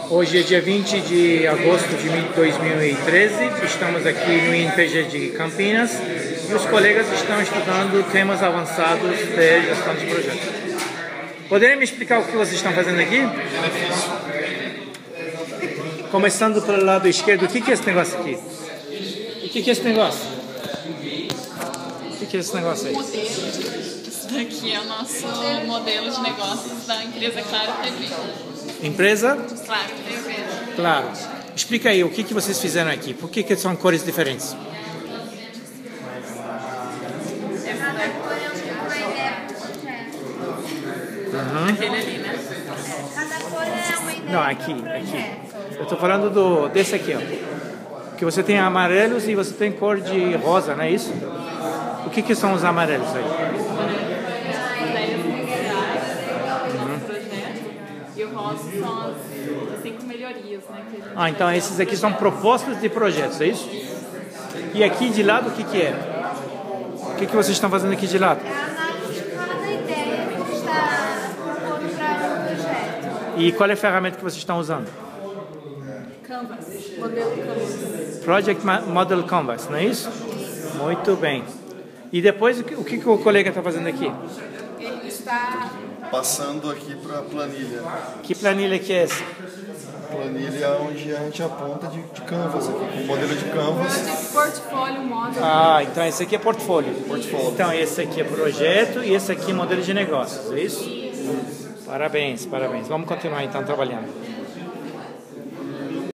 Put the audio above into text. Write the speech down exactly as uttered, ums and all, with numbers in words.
Hoje é dia vinte de agosto de dois mil e treze, estamos aqui no I N P G de Campinas e os colegas estão estudando temas avançados de gestão de projetos. Poderiam me explicar o que vocês estão fazendo aqui? Começando pelo lado esquerdo, o que é esse negócio aqui? O que é esse negócio? O que é esse negócio aí? Isso daqui é o nosso modelo de negócios da empresa Claro T V. Empresa? Claro T V. Claro. Explica aí, o que, que vocês fizeram aqui? Por que, que são cores diferentes? Uhum. Aquele ali, né? Cada cor é uma ideia. Não, aqui, aqui. Eu estou falando do, desse aqui, ó. Que você tem amarelos e você tem cor de rosa, não é isso? O que, que são os amarelos aí? Ideias iniciais do projeto. E o rosa são as, as cinco melhorias, né? Que a gente Ah, então vai esses ter no aqui são projeto. propostas de projetos, é isso? E aqui de lado, o que, que é? O que, que vocês estão fazendo aqui de lado? É a análise de cada ideia que está propondo para o projeto. E qual é a ferramenta que vocês estão usando? Canvas, modelo Canvas. Project Model Canvas, não é isso? Muito bem. E depois, o que, o que que o colega está fazendo aqui? Ele está Passando aqui para a planilha. Que planilha que é essa? Planilha onde a gente aponta de, de Canvas, aqui, com modelo de Canvas. de portfólio móvel. Ah, então esse aqui é portfólio. Portfólio. Então esse aqui é projeto e esse aqui é modelo de negócios, é isso? Parabéns, parabéns. Vamos continuar então trabalhando.